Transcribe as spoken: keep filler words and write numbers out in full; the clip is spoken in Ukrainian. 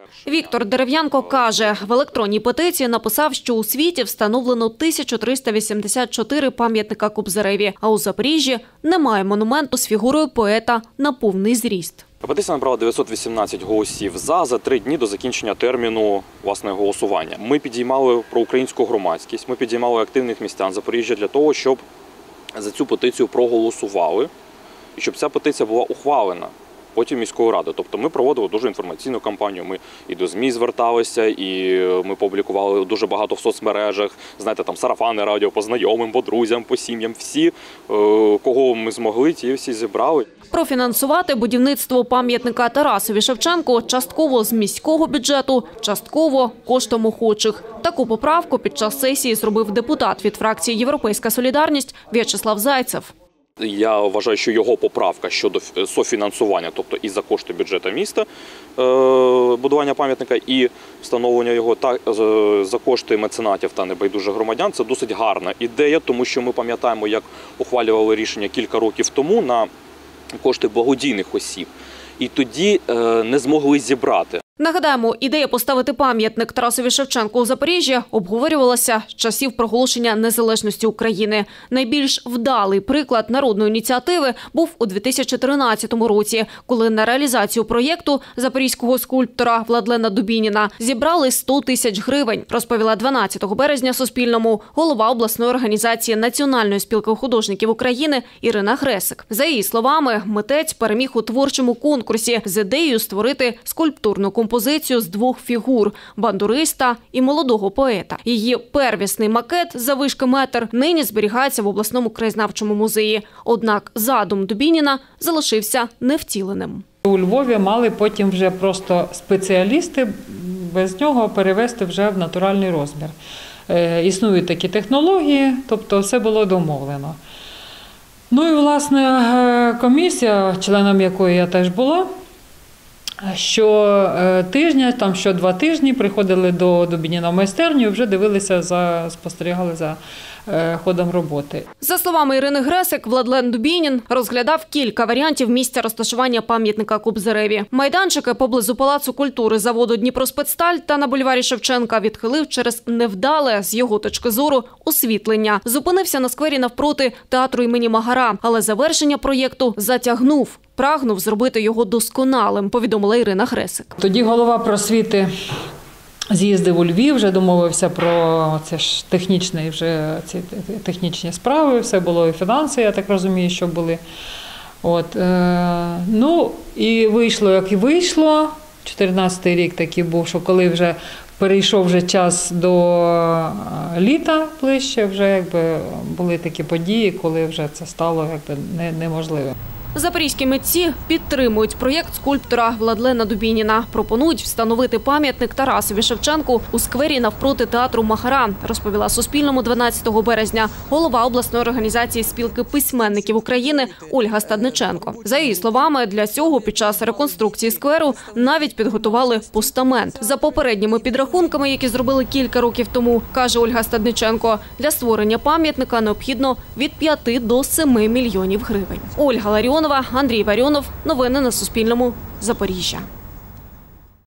Віктор Дерев'янко каже, в електронній петиції написав, що у світі встановлено тисячу триста вісімдесят чотири пам'ятника Кобзареві, а у Запоріжжі немає монументу з фігурою поета на повний зріст. Петиція набрала дев'ятсот вісімнадцять голосів за, за три дні до закінчення терміну власне голосування. Ми підіймали проукраїнську громадськість, ми підіймали активних містян Запоріжжя для того, щоб за цю петицію проголосували і щоб ця петиція була ухвалена потім міською радою. Тобто ми проводили дуже інформаційну кампанію, ми і до ЗМІ зверталися, і ми публікували дуже багато в соцмережах, знаєте, там сарафани радіо по знайомим, по друзям, по сім'ям, всі, кого ми змогли, ті всі зібрали. Профінансувати будівництво пам'ятника Тарасові Шевченку частково з міського бюджету, частково коштом охочих. Таку поправку під час сесії зробив депутат від фракції «Європейська солідарність» В'ячеслав Зайцев. Я вважаю, що його поправка щодо софінансування, тобто і за кошти бюджету міста будування пам'ятника, і встановлення його та за кошти меценатів та небайдужих громадян – це досить гарна ідея, тому що ми пам'ятаємо, як ухвалювали рішення кілька років тому на кошти благодійних осіб, і тоді не змогли зібрати. Нагадаємо, ідея поставити пам'ятник Тарасові Шевченку у Запоріжжі обговорювалася з часів проголошення незалежності України. Найбільш вдалий приклад народної ініціативи був у дві тисячі тринадцятому році, коли на реалізацію проєкту запорізького скульптора Владлена Дубініна зібрали сто тисяч гривень, розповіла дванадцятого березня Суспільному голова обласної організації Національної спілки художників України Ірина Гресик. За її словами, митець переміг у творчому конкурсі з ідеєю створити скульптурну композицію з двох фігур – бандуриста і молодого поета. Її первісний макет заввишки метр нині зберігається в обласному краєзнавчому музеї. Однак задум Дубініна залишився невтіленим. У Львові мали потім вже просто спеціалісти без нього перевести вже в натуральний розмір. Е, існують такі технології, тобто все було домовлено. Ну і, власне, комісія, членом якої я теж була, що тижня, там що два тижні приходили до Дубініна в майстерню і вже дивилися, за, спостерігали за ходом роботи. За словами Ірини Гресик, Владлен Дубінін розглядав кілька варіантів місця розташування пам'ятника Кобзареві. Майданчики поблизу Палацу культури заводу «Дніпроспецсталь» та на бульварі Шевченка відхилив через невдале, з його точки зору, освітлення. Зупинився на сквері навпроти театру імені Магара, але завершення проєкту затягнув. Прагнув зробити його досконалим, повідомила Ірина Гресик. Тоді голова просвіти з'їздив у Львів, вже домовився про це ж технічні, вже ці технічні справи, все було і фінанси, я так розумію, що були. От, е, ну, і вийшло, як і вийшло. чотирнадцятий рік такий був, що коли вже перейшов вже час до літа ближче, вже якби були такі події, коли вже це стало якби неможливим. Запорізькі митці підтримують проєкт скульптора Владлена Дубініна. Пропонують встановити пам'ятник Тарасові Шевченку у сквері навпроти театру Магара, розповіла Суспільному дванадцятого березня голова обласної організації спілки письменників України Ольга Стадниченко. За її словами, для цього під час реконструкції скверу навіть підготували постамент. За попередніми підрахунками, які зробили кілька років тому, каже Ольга Стадниченко, для створення пам'ятника необхідно від п'яти до семи мільйонів гривень. Ольга Ларіонова, Андрій Варіонов. Новини на Суспільному. Запоріжжя.